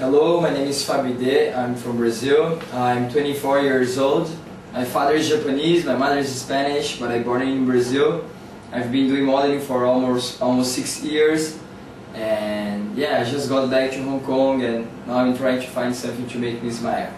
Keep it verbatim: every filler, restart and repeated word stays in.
Hello, my name is Fabio Ide. I'm from Brazil. I'm twenty-four years old. My father is Japanese, my mother is Spanish, but I born in Brazil. I've been doing modeling for almost almost six years, and yeah, I just got back to Hong Kong, and now I'm trying to find something to make me smile.